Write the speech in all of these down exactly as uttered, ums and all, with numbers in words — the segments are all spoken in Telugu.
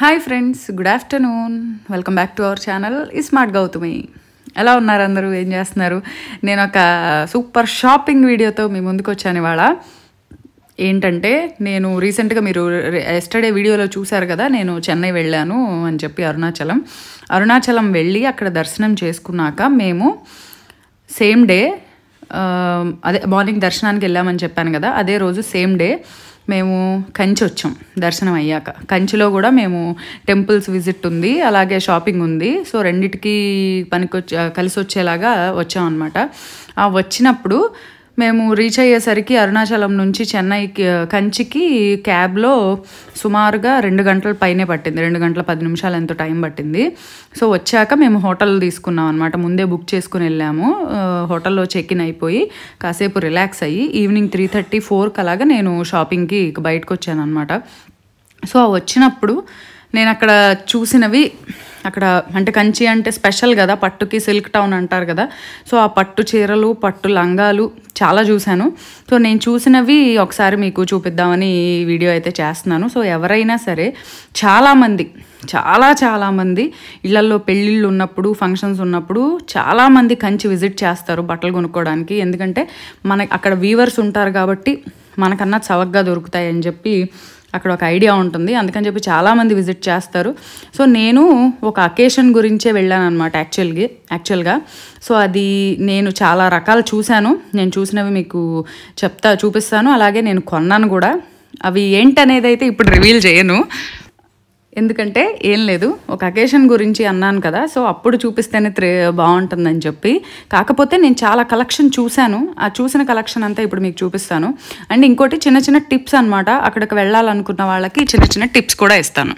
Hi friends, good afternoon. Welcome back to our channel iSmart Gautami. ఎలా ఉన్నారు అందరూ? ఏం చేస్తున్నారు? నేను ఒక సూపర్ షాపింగ్ వీడియోతో మీ ముందుకు వచ్చాను ఇవాళ. ఏంటంటే, నేను రీసెంట్గా మీరు ఎస్టర్డే వీడియోలో చూశారు కదా, నేను చెన్నై వెళ్ళాను అని చెప్పి అరుణాచలం అరుణాచలం వెళ్ళి అక్కడ దర్శనం చేసుకున్నాక మేము సేమ్ డే, అదే మార్నింగ్ దర్శనానికి వెళ్ళామని చెప్పాను కదా, అదే రోజు సేమ్ డే మేము కంచి వచ్చాం దర్శనం అయ్యాక. కంచిలో కూడా మేము టెంపుల్స్ విజిట్ ఉంది, అలాగే షాపింగ్ ఉంది. సో రెండిటికి పనికొచ్చే కలిసి వచ్చేలాగా వచ్చాం అనమాట. వచ్చినప్పుడు మేము రీచ్ అయ్యేసరికి అరుణాచలం నుంచి చెన్నైకి కంచికి క్యాబ్లో సుమారుగా రెండు గంటల పైనే పట్టింది, రెండు గంటల పది నిమిషాలు ఎంతో టైం పట్టింది. సో వచ్చాక మేము హోటల్ తీసుకున్నాం అనమాట. ముందే బుక్ చేసుకుని వెళ్ళాము. హోటల్లో చెక్ ఇన్ అయిపోయి కాసేపు రిలాక్స్ అయ్యి ఈవినింగ్ త్రీ థర్టీ ఫోర్కి అలాగా నేను షాపింగ్కి బయటకు వచ్చాను అనమాట. సో వచ్చినప్పుడు నేను అక్కడ చూసినవి, అక్కడ అంటే కంచి అంటే స్పెషల్ కదా, పట్టుకి సిల్క్ టౌన్ అంటారు కదా. సో ఆ పట్టు చీరలు, పట్టు లంగాలు చాలా చూశాను. సో నేను చూసినవి ఒకసారి మీకు చూపిద్దామని ఈ వీడియో అయితే చేస్తున్నాను. సో ఎవరైనా సరే, చాలామంది చాలా చాలామంది ఇళ్లల్లో పెళ్ళిళ్ళు ఉన్నప్పుడు, ఫంక్షన్స్ ఉన్నప్పుడు చాలామంది కంచి విజిట్ చేస్తారు బట్టలు కొనుక్కోవడానికి. ఎందుకంటే మన అక్కడ వీవర్స్ ఉంటారు కాబట్టి మనకన్నా చవకగా దొరుకుతాయి అని చెప్పి అక్కడ ఒక ఐడియా ఉంటుంది. అందుకని చెప్పి చాలామంది విజిట్ చేస్తారు. సో నేను ఒక అకేషన్ గురించే వెళ్ళాను అనమాట యాక్చువల్గా యాక్చువల్గా సో అది నేను చాలా రకాలు చూశాను. నేను చూసినవి మీకు చెప్తా చూపిస్తాను. అలాగే నేను కొన్నాను కూడా. అవి ఏంటనేది అయితే ఇప్పుడు రివీల్ చేయను, ఎందుకంటే ఏం లేదు, ఒక అకేషన్ గురించి అన్నాను కదా, సో అప్పుడు చూపిస్తేనే త్రే బాగుంటుందని చెప్పి. కాకపోతే నేను చాలా కలెక్షన్ చూశాను. ఆ చూసిన కలెక్షన్ అంతా ఇప్పుడు మీకు చూపిస్తాను. అండ్ ఇంకోటి చిన్న చిన్న టిప్స్ అనమాట, అక్కడికి వెళ్ళాలనుకున్న వాళ్ళకి చిన్న చిన్న టిప్స్ కూడా ఇస్తాను.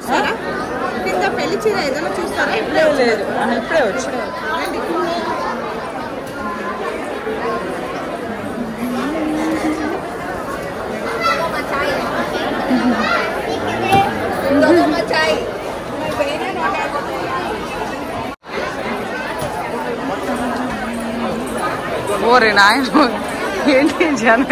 ఓరే నాయన, ఏంటి జనం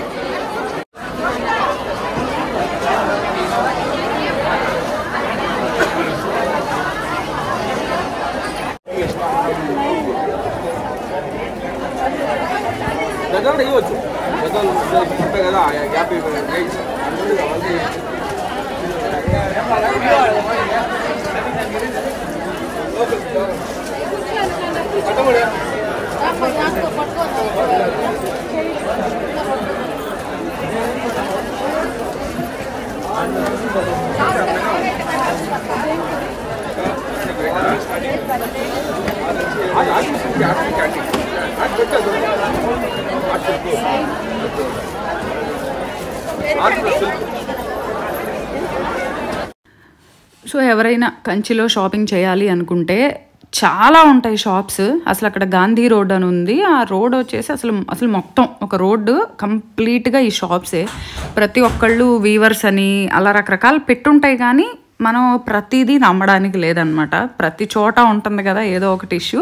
సో ఎవరైనా కంచిలో షాపింగ్ చేయాలి అనుకుంటే చాలా ఉంటాయి షాప్స్. అసలు అక్కడ గాంధీ రోడ్ అని ఉంది. ఆ రోడ్ వచ్చేసి అసలు అసలు మొత్తం ఒక రోడ్డు కంప్లీట్గా ఈ షాప్సే. ప్రతి ఒక్కళ్ళు వీవర్స్ అని అలా రకరకాలు పెట్టుంటాయి, కానీ మనం ప్రతిదీ నమ్మడానికి లేదనమాట. ప్రతి చోట ఉంటుంది కదా ఏదో ఒకటి ఇష్యూ.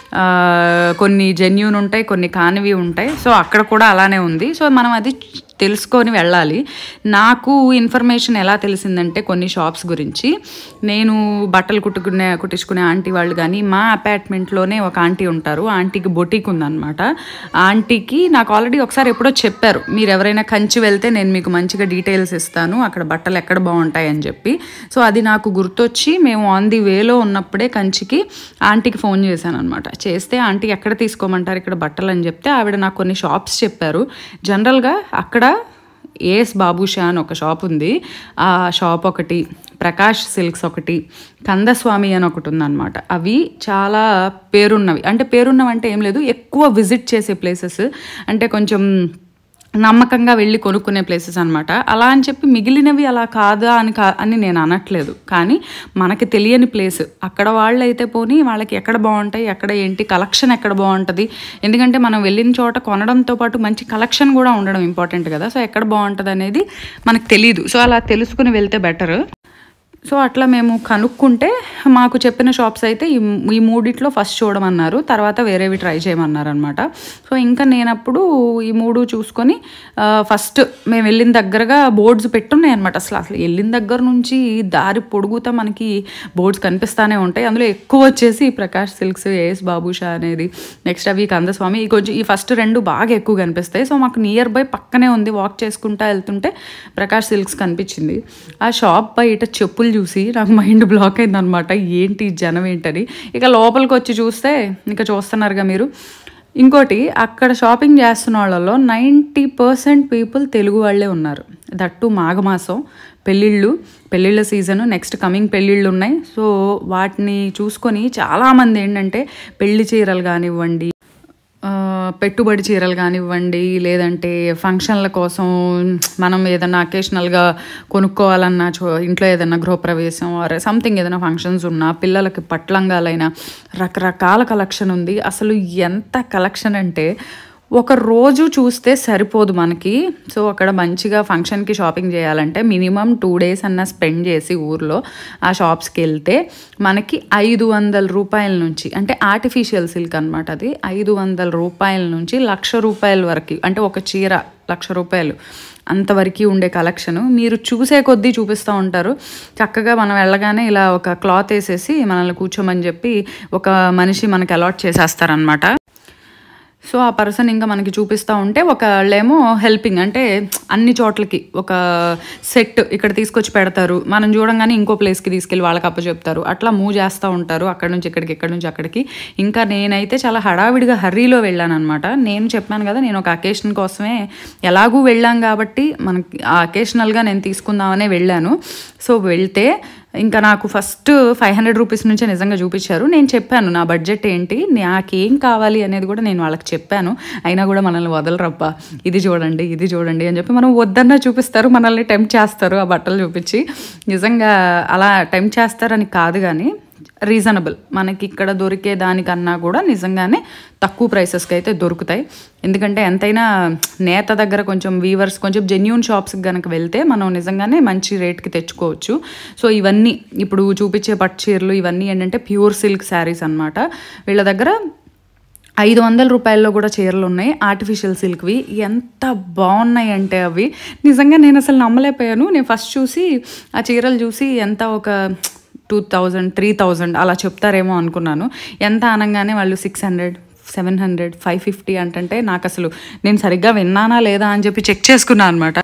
కొన్ని జెన్యూన్ ఉంటాయి, కొన్ని కానివి ఉంటాయి. సో అక్కడ కూడా అలానే ఉంది. సో మనం అది తెలుసుకొని వెళ్ళాలి. నాకు ఇన్ఫర్మేషన్ ఎలా తెలిసిందంటే, కొన్ని షాప్స్ గురించి, నేను బట్టలు కుట్టుకునే కుట్టించుకునే ఆంటీ వాళ్ళు కానీ, మా అపార్ట్మెంట్లోనే ఒక ఆంటీ ఉంటారు. ఆంటీకి బొటీక్ ఉందన్నమాట. ఆంటీకి నాకు ఆల్రెడీ ఒకసారి ఎప్పుడో చెప్పారు, మీరు ఎవరైనా కంచి వెళ్తే నేను మీకు మంచిగా డీటెయిల్స్ ఇస్తాను, అక్కడ బట్టలు ఎక్కడ బాగుంటాయి అని చెప్పి. సో అది నాకు గుర్తొచ్చి మేము ఆన్ ది వేలో ఉన్నప్పుడే కంచికి ఆంటీకి ఫోన్ చేశాను అనమాట. చేస్తే ఆంటీ ఎక్కడ తీసుకోమంటారు ఇక్కడ బట్టలు అని చెప్తే ఆవిడ నాకు కొన్ని షాప్స్ చెప్పారు. జనరల్గా అక్కడ ఏఎస్ బాబుషా అని ఒక షాప్ ఉంది, ఆ షాప్ ఒకటి, ప్రకాష్ సిల్క్స్ ఒకటి, కందస్వామి అని ఒకటి ఉందన్నమాట. అవి చాలా పేరున్నవి. అంటే పేరున్నవి అంటే ఏం లేదు, ఎక్కువ విజిట్ చేసే ప్లేసెస్, అంటే కొంచెం నమ్మకంగా వెళ్ళి కొనుక్కునే ప్లేసెస్ అనమాట. అలా అని చెప్పి మిగిలినవి అలా కాదా అని కా అని నేను అనట్లేదు, కానీ మనకి తెలియని ప్లేస్. అక్కడ వాళ్ళు అయితే పోనీ వాళ్ళకి ఎక్కడ బాగుంటాయి, ఎక్కడ ఏంటి కలెక్షన్ ఎక్కడ బాగుంటుంది. ఎందుకంటే మనం వెళ్ళిన చోట కొనడంతో పాటు మంచి కలెక్షన్ కూడా ఉండడం ఇంపార్టెంట్ కదా. సో ఎక్కడ బాగుంటుంది అనేది మనకు తెలియదు. సో అలా తెలుసుకుని వెళ్తే బెటర్. సో అట్లా మేము కనుక్కుంటే మాకు చెప్పిన షాప్స్ అయితే ఈ ఈ మూడిట్లో ఫస్ట్ చూడమన్నారు, తర్వాత వేరేవి ట్రై చేయమన్నారు అనమాట. సో ఇంకా నేనప్పుడు ఈ మూడు చూసుకొని ఫస్ట్ మేము వెళ్ళిన దగ్గరగా బోర్డ్స్ పెట్టున్నాయి అనమాట. అసలు అసలు వెళ్ళిన దగ్గర నుంచి దారి పొడుగుతా మనకి బోర్డ్స్ కనిపిస్తూనే ఉంటాయి. అందులో ఎక్కువ వచ్చేసి ప్రకాష్ సిల్క్స్, ఏఎస్ బాబుషా అనేది, నెక్స్ట్ అవి కందస్వామి, ఈ కొంచెం ఈ ఫస్ట్ రెండు బాగా ఎక్కువ కనిపిస్తాయి. సో మాకు నియర్ బై పక్కనే ఉంది, వాక్ చేసుకుంటా వెళ్తుంటే ప్రకాష్ సిల్క్స్ కనిపించింది. ఆ షాప్ బయట చెప్పులు చూసి నాకు మైండ్ బ్లాక్ అయిందనమాట, ఏంటి జనం ఏంటని. ఇక లోపలికి వచ్చి చూస్తే ఇంకా చూస్తున్నారుగా మీరు. ఇంకోటి, అక్కడ షాపింగ్ చేస్తున్న వాళ్ళలో నైంటీ పర్సెంట్ పీపుల్ తెలుగు వాళ్ళే ఉన్నారు. దట్టు మాఘమాసం, పెళ్ళిళ్ళు, పెళ్ళిళ్ళ సీజను, నెక్స్ట్ కమింగ్ పెళ్ళిళ్ళు ఉన్నాయి. సో వాటిని చూసుకొని చాలామంది ఏంటంటే పెళ్లి చీరలు కానివ్వండి, పెట్టుబడి చీరలు కానివ్వండి, లేదంటే ఫంక్షన్ల కోసం మనం ఏదైనా అకేషనల్గా కొనుక్కోవాలన్నా, ఇంట్లో ఏదైనా గృహప్రవేశం ఆర్ సంథింగ్ ఏదైనా ఫంక్షన్స్ ఉన్నా, పిల్లలకి పట్లంగాలైనా రకరకాల కలెక్షన్ ఉంది. అసలు ఎంత కలెక్షన్ అంటే ఒక రోజు చూస్తే సరిపోదు మనకి. సో అక్కడ మంచిగా ఫంక్షన్కి షాపింగ్ చేయాలంటే మినిమం టూ డేస్ అన్న స్పెండ్ చేసి ఊర్లో ఆ షాప్స్కి వెళ్తే మనకి ఐదు వందల రూపాయల నుంచి, అంటే ఆర్టిఫిషియల్ సిల్క్ అనమాట అది, ఐదు వందల రూపాయల నుంచి లక్ష రూపాయల వరకు, అంటే ఒక చీర లక్ష రూపాయలు అంతవరకు ఉండే కలెక్షను మీరు చూసే కొద్దీ చూపిస్తూ ఉంటారు. చక్కగా మనం వెళ్ళగానే ఇలా ఒక క్లాత్ వేసేసి మనల్ని కూర్చోమని చెప్పి ఒక మనిషి మనకి అలాట్ చేసేస్తారనమాట. సో ఆ పర్సన్ ఇంకా మనకి చూపిస్తూ ఉంటే ఒకళ్ళేమో హెల్పింగ్, అంటే అన్ని చోట్లకి ఒక సెట్ ఇక్కడ తీసుకొచ్చి పెడతారు, మనం చూడంగానే ఇంకో ప్లేస్కి తీసుకెళ్ళి వాళ్ళకి అప్పచెప్తారు, అట్లా మూవ్ చేస్తూ ఉంటారు అక్కడ నుంచి ఇక్కడికి, ఇక్కడ నుంచి అక్కడికి. ఇంకా నేనైతే చాలా హడావిడిగా హర్రీలో వెళ్ళాను అనమాట. నేను చెప్పాను కదా, నేను ఒక అకేషన్ కోసమే ఎలాగూ వెళ్ళాం కాబట్టి మనకి ఆ అకేషనల్గా నేను తీసుకుందామనే వెళ్ళాను. సో వెళ్తే ఇంకా నాకు ఫస్ట్ ఫైవ్ హండ్రెడ్ రూపీస్ నుంచే నిజంగా చూపించారు. నేను చెప్పాను నా బడ్జెట్ ఏంటి, నాకేం కావాలి అనేది కూడా నేను వాళ్ళకి చెప్పాను. అయినా కూడా మనల్ని వదలరబ్బా, ఇది చూడండి ఇది చూడండి అని చెప్పి మనం వద్దన్నా చూపిస్తారు, మనల్ని టెంప్ట్ చేస్తారు ఆ బట్టలు చూపించి. నిజంగా అలా టెంప్ట్ చేస్తారని కాదు, కానీ రీజనబుల్ మనకి ఇక్కడ దొరికే దానికన్నా కూడా నిజంగానే తక్కువ ప్రైసెస్కి అయితే దొరుకుతాయి. ఎందుకంటే ఎంతైనా నేత దగ్గర కొంచెం వీవర్స్ కొంచెం జెన్యూన్ షాప్స్కి కనుక వెళ్తే మనం నిజంగానే మంచి రేట్కి తెచ్చుకోవచ్చు. సో ఇవన్నీ ఇప్పుడు చూపించే పట్టు చీరలు ఇవన్నీ ఏంటంటే ప్యూర్ సిల్క్ శారీస్ అనమాట. వీళ్ళ దగ్గర ఐదు వందల రూపాయల్లో కూడా చీరలు ఉన్నాయి, ఆర్టిఫిషియల్ సిల్క్వి. ఎంత బాగున్నాయి అంటే అవి నిజంగా నేను అసలు నమ్మలేకపోయాను. నేను ఫస్ట్ చూసి ఆ చీరలు చూసి ఎంత ఒక టూ థౌజండ్ త్రీ థౌజండ్ అలా చెప్తారేమో అనుకున్నాను. ఎంత అనగానే వాళ్ళు six hundred seven hundred five fifty అంటే నాకు అసలు నేను సరిగ్గా విన్నానా లేదా అని చెప్పి చెక్ చేసుకున్నాను అనమాట.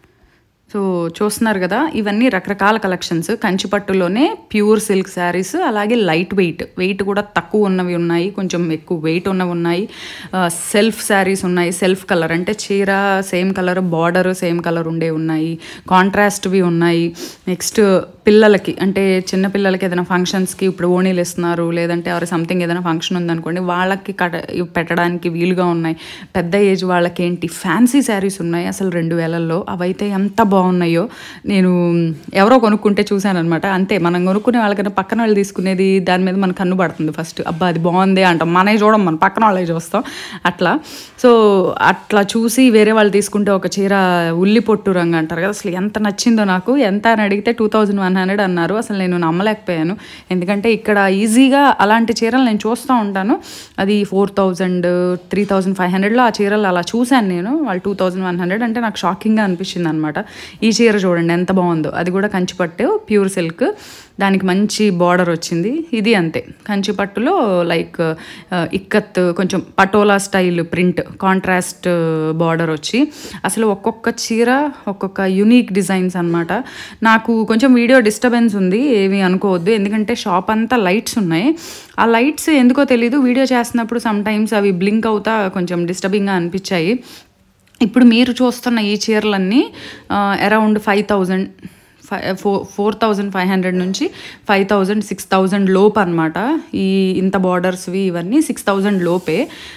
సో చూస్తున్నారు కదా, ఇవన్నీ రకరకాల కలెక్షన్స్. కంచిపట్టులోనే ప్యూర్ సిల్క్ శారీస్, అలాగే లైట్ వెయిట్, వెయిట్ కూడా తక్కువ ఉన్నవి ఉన్నాయి, కొంచెం ఎక్కువ వెయిట్ ఉన్నవి ఉన్నాయి. సెల్ఫ్ శారీస్ ఉన్నాయి, సెల్ఫ్ కలర్ అంటే చీర same colour, border same colour ఉండే ఉన్నాయి, కాంట్రాస్ట్వి ఉన్నాయి. నెక్స్ట్ పిల్లలకి అంటే చిన్న పిల్లలకి ఏదైనా ఫంక్షన్స్కి ఇప్పుడు ఓణీలు ఇస్తున్నారు, లేదంటే ఎవరు సంథింగ్ ఏదైనా ఫంక్షన్ ఉందనుకోండి వాళ్ళకి కట పెట్టడానికి వీలుగా ఉన్నాయి. పెద్ద ఏజ్ వాళ్ళకి ఏంటి ఫ్యాన్సీ శారీస్ ఉన్నాయి అసలు రెండు వేలల్లో, అవైతే ఎంత బాగున్నాయో. నేను ఎవరో కొనుక్కుంటే చూశాను అనమాట. అంతే, మనం కొనుక్కునే వాళ్ళకన్నా పక్కన వాళ్ళు తీసుకునేది దాని మీద మన కన్ను పడుతుంది ఫస్ట్, అబ్బా అది బాగుంది అంటాం, మనమే చూడం, మన పక్కన వాళ్ళే చూస్తాం అట్లా. సో అట్లా చూసి వేరే వాళ్ళు తీసుకుంటే ఒక చీర ఉల్లి పొట్టు రంగు అంటారు కదా, అసలు ఎంత నచ్చిందో నాకు. ఎంత అని అడిగితే టూ థౌజండ్ వన్ హండ్రెడ్ అన్నారు. అసలు నేను నమ్మలేకపోయాను, ఎందుకంటే ఇక్కడ ఈజీగా అలాంటి చీరలు నేను చూస్తూ ఉంటాను. అది four thousand three thousand five హండ్రెడ్లో ఆ చీరలు అలా చూశాను నేను. వాళ్ళు టూ థౌజండ్ వన్ హండ్రెడ్ అంటే నాకు షాకింగ్గా అనిపించింది అనమాట. ఈ చీర చూడండి ఎంత బాగుందో, అది కూడా కంచిపట్టు ప్యూర్ సిల్క్, దానికి మంచి బార్డర్ వచ్చింది. ఇది అంతే కంచిపట్టులో లైక్ ఇక్కత్ కొంచెం patola style print, contrast border వచ్చి అసలు ఒక్కొక్క చీర ఒక్కొక్క యూనిక్ డిజైన్స్ అనమాట. నాకు కొంచెం వీడియో డిస్టర్బెన్స్ ఉంది, ఏమీ అనుకోవద్దు, ఎందుకంటే షాప్ అంతా లైట్స్ ఉన్నాయి. ఆ లైట్స్ ఎందుకో తెలీదు, వీడియో చేస్తున్నప్పుడు సమ్ టైమ్స్ అవి బ్లింక్ అవుతా కొంచెం డిస్టర్బింగ్గా అనిపించాయి. ఇప్పుడు మీరు చూస్తున్న ఈ చీరలన్నీ around five thousand five four four thousand five hundred నుంచి ఫైవ్ థౌజండ్ సిక్స్ థౌజండ్ లోపు అనమాట. ఈ ఇంత బార్డర్స్వి ఇవన్నీ సిక్స్ థౌజండ్ లోపే.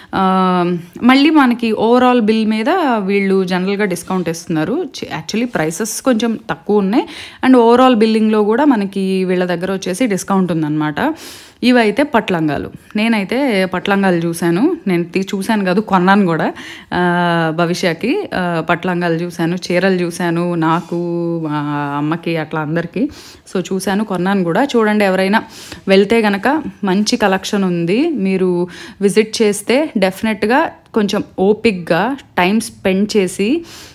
మళ్ళీ మనకి ఓవరాల్ బిల్ మీద వీళ్ళు జనరల్గా డిస్కౌంట్ ఇస్తున్నారు. యాక్చువల్లీ ప్రైసెస్ కొంచెం తక్కువ ఉన్నాయి, అండ్ ఓవరాల్ బిల్లింగ్లో కూడా మనకి వీళ్ళ దగ్గర వచ్చేసి డిస్కౌంట్ ఉందన్నమాట. ఇవైతే పట్లంగాలు. నేనైతే పట్లంగాలు చూశాను, నేను చూశాను కాదు కొన్నాను కూడా. భవిష్యకి పట్లంగాలు చూశాను, చీరలు చూశాను, నాకు మా అమ్మకి అట్లా అందరికీ. సో చూశాను, కొన్నాను కూడా. చూడండి, ఎవరైనా వెళ్తే కనుక మంచి కలెక్షన్ ఉంది. మీరు విజిట్ చేస్తే డెఫినెట్గా కొంచెం ఓపిక్గా టైం స్పెండ్ చేసి,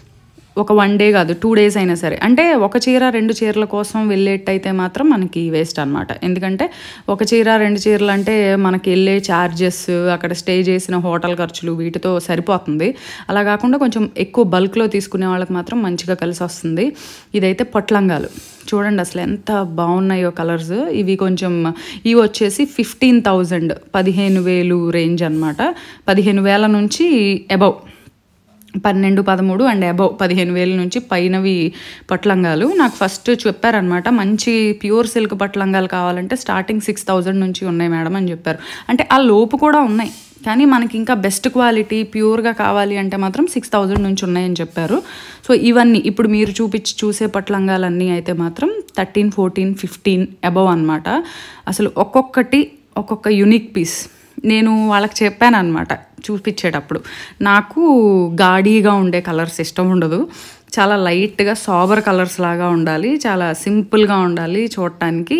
ఒక వన్ డే కాదు టూ డేస్ అయినా సరే, అంటే ఒక చీర రెండు చీరల కోసం వెళ్ళేటైతే మాత్రం మనకి వేస్ట్ అనమాట. ఎందుకంటే ఒక చీర రెండు చీరలు అంటే మనకి వెళ్ళే ఛార్జెస్, అక్కడ స్టే చేసిన హోటల్ ఖర్చులు, వీటితో సరిపోతుంది. అలా కాకుండా కొంచెం ఎక్కువ బల్క్లో తీసుకునే వాళ్ళకి మాత్రం మంచిగా కలిసి వస్తుంది. ఇదైతే పట్లంగాలు చూడండి అసలు ఎంత బాగున్నాయో కలర్స్. ఇవి కొంచెం ఇవి వచ్చేసి ఫిఫ్టీన్ థౌజండ్ పదిహేను వేలు రేంజ్ అనమాట. పదిహేను వేల నుంచి అబవ్, పన్నెండు పదమూడు అండ్ అబవ్ పదిహేను వేల నుంచి పైనవి పట్లంగాలు నాకు ఫస్ట్ చెప్పారనమాట. మంచి ప్యూర్ సిల్క్ పట్లంగాలు కావాలంటే స్టార్టింగ్ సిక్స్ థౌజండ్ నుంచి ఉన్నాయి మేడం అని చెప్పారు. అంటే ఆ లోపు కూడా ఉన్నాయి, కానీ మనకి ఇంకా బెస్ట్ క్వాలిటీ ప్యూర్గా కావాలి అంటే మాత్రం సిక్స్ థౌజండ్ నుంచి ఉన్నాయని చెప్పారు. సో ఇవన్నీ ఇప్పుడు మీరు చూపించి చూసే పట్లంగాలన్నీ అయితే మాత్రం థర్టీన్ ఫోర్టీన్ ఫిఫ్టీన్ అబవ్ అనమాట. అసలు ఒక్కొక్కటి ఒక్కొక్క యూనిక్ పీస్. నేను వాళ్ళకి చెప్పాను అనమాట చూపించేటప్పుడు, నాకు గాడీగా ఉండే కలర్స్ ఇష్టం ఉండదు, చాలా లైట్గా సాబర్ కలర్స్ లాగా ఉండాలి, చాలా సింపుల్గా ఉండాలి చూడటానికి.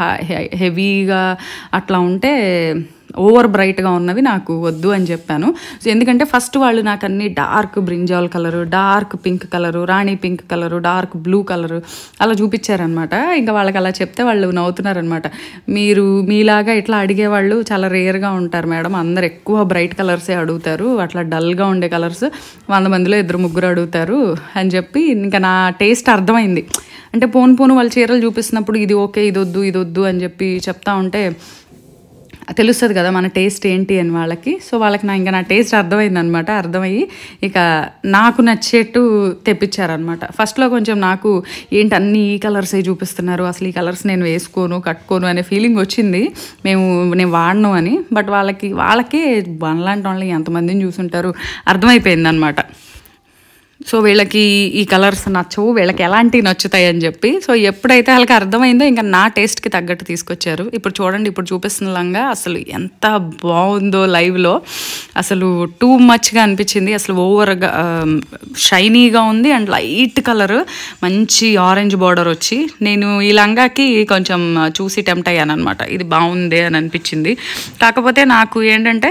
హెవీగా అట్లా ఉంటే ఓవర్ బ్రైట్గా ఉన్నవి నాకు వద్దు అని చెప్పాను. సో ఎందుకంటే ఫస్ట్ వాళ్ళు నాకు అన్ని dark brinjal colour, dark pink colour, rani pink colour, dark blue colour అలా చూపించారనమాట. ఇంకా వాళ్ళకి అలా చెప్తే వాళ్ళు నవ్వుతున్నారనమాట. మీరు మీలాగా ఇట్లా అడిగేవాళ్ళు చాలా రేర్గా ఉంటారు మేడం, అందరు ఎక్కువ బ్రైట్ కలర్సే అడుగుతారు, అట్లా డల్గా ఉండే కలర్స్ వంద మందిలో ఇద్దరు ముగ్గురు అడుగుతారు అని చెప్పి ఇంకా నా టేస్ట్ అర్థమైంది. అంటే పోను పోను వాళ్ళు చీరలు చూపిస్తున్నప్పుడు ఇది ఓకే ఇది వద్దు ఇది వద్దు అని చెప్పి చెప్తా ఉంటే తెలుస్తుంది కదా మన టేస్ట్ ఏంటి అని వాళ్ళకి. సో వాళ్ళకి నా ఇంకా నా టేస్ట్ అర్థమైంది అనమాట. అర్థమయ్యి ఇక నాకు నచ్చేట్టు తెప్పించారనమాట. ఫస్ట్లో కొంచెం నాకు ఏంటి అన్ని ఈ కలర్సే చూపిస్తున్నారు, అసలు ఈ కలర్స్ నేను వేసుకోను కట్టుకోను అనే ఫీలింగ్ వచ్చింది, మేము నేను వాడను అని. బట్ వాళ్ళకి వాళ్ళకే మనలాంటి వాళ్ళకి ఎంతమందిని చూసుంటారు అర్థమైపోయింది అనమాట. సో వీళ్ళకి ఈ కలర్స్ నచ్చవు, వీళ్ళకి ఎలాంటివి నచ్చుతాయి అని చెప్పి. సో ఎప్పుడైతే వాళ్ళకి అర్థమైందో ఇంకా నా టేస్ట్కి తగ్గట్టు తీసుకొచ్చారు. ఇప్పుడు చూడండి, ఇప్పుడు చూపిస్తున్న లంగా అసలు ఎంత బాగుందో లైవ్లో, అసలు టూ మచ్గా అనిపించింది. అసలు ఓవర్గా షైనీగా ఉంది అండ్ లైట్ కలర్, మంచి ఆరెంజ్ బార్డర్ వచ్చి. నేను ఈ లంగాకి కొంచెం చూసి టెంప్ట్ అయ్యాను అనమాట, ఇది బాగుంది అని అనిపించింది. కాకపోతే నాకు ఏంటంటే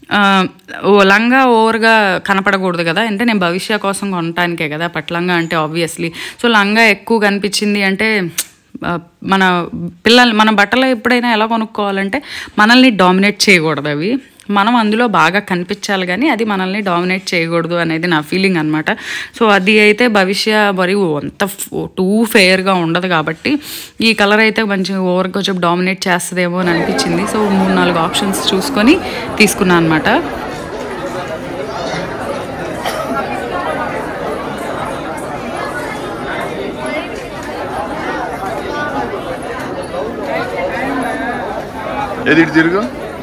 ఓ లంగా ఓవర్గా కనపడకూడదు కదా, అంటే నేను భవిష్య కోసం కొనటానికే కదా పట్లంగా అంటే ఆబ్వియస్లీ. సో లంగా ఎక్కువ కనిపించింది అంటే మన పిల్లలు మన బట్టలు ఎప్పుడైనా ఎలా కొనుక్కోవాలంటే మనల్ని డామినేట్ చేయకూడదు, అవి మనం అందులో బాగా కనిపించాలి కానీ అది మనల్ని డామినేట్ చేయకూడదు అనేది నా ఫీలింగ్ అనమాట. సో అది అయితే భవిష్య మరి అంత టూ ఫెయిర్గా ఉండదు కాబట్టి ఈ కలర్ అయితే మంచిగా ఓవర్ కొంచెం డామినేట్ చేస్తుందేమో అని అనిపించింది. సో మూడు నాలుగు ఆప్షన్స్ చూసుకొని తీసుకున్నాను అనమాట. ఏది తిరుగు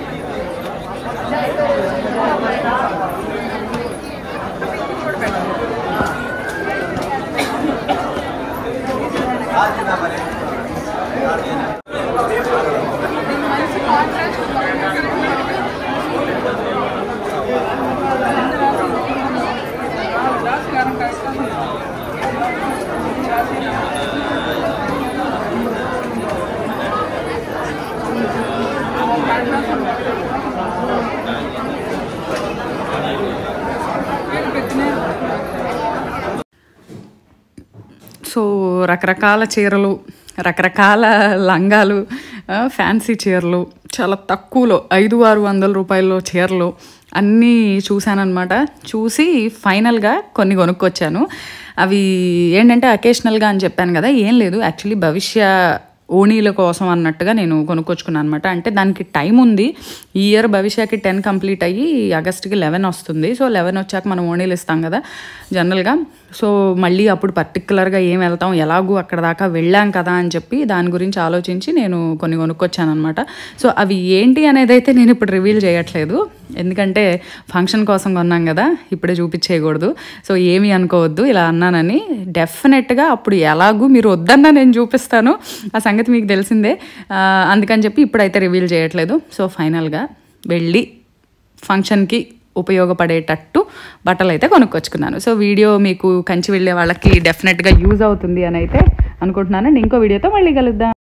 సో రకరకాల చీరలు, రకరకాల లంగాలు, ఫ్యాన్సీ చీరలు, చాలా తక్కువలో ఐదు ఆరు వందల రూపాయల్లో చీరలు అన్నీ చూశానమాట. చూసి ఫైనల్గా కొన్ని కొనుక్కొచ్చాను. అవి ఏంటంటే అకేషనల్గా అని చెప్పాను కదా, ఏం లేదు యాక్చువల్లీ భవిష్య ఓణీల కోసం అన్నట్టుగా నేను కొనుక్కొచ్చుకున్నాను అనమాట. అంటే దానికి టైం ఉంది, ఈ ఇయర్ భవిష్యకి టెన్ కంప్లీట్ అయ్యి ఆగస్ట్కి లెవెన్ వస్తుంది. సో లెవెన్ వచ్చాక మనం ఓణీలు ఇస్తాం కదా జనరల్గా. సో మళ్ళీ అప్పుడు పర్టికులర్గా ఏం వెళ్తాం, ఎలాగూ అక్కడ దాకా వెళ్ళాం కదా అని చెప్పి దాని గురించి ఆలోచించి నేను కొన్ని కొనుక్కొచ్చాను అనమాట. సో అవి ఏంటి అనేది అయితే నేను ఇప్పుడు రివీల్ చేయట్లేదు, ఎందుకంటే ఫంక్షన్ కోసం కొన్నాం కదా, ఇప్పుడే చూపించేయకూడదు. సో ఏమీ అనుకోవద్దు ఇలా అన్నానని. డెఫినెట్గా అప్పుడు ఎలాగూ మీరు వద్దన్నా నేను చూపిస్తాను, ఆ సంగతి సంగతి మీకు తెలిసిందే. అందుకని చెప్పి ఇప్పుడైతే రివీల్ చేయట్లేదు. సో ఫైనల్గా వెళ్ళి ఫంక్షన్కి ఉపయోగపడేటట్టు బట్టలు అయితే కొనుక్కొచ్చుకున్నాను. సో వీడియో మీకు కంచి వెళ్ళే వాళ్ళకి డెఫినెట్గా యూజ్ అవుతుంది అని అయితే అనుకుంటున్నాను. ఇంకో వీడియోతో మళ్ళీ కలుద్దాం.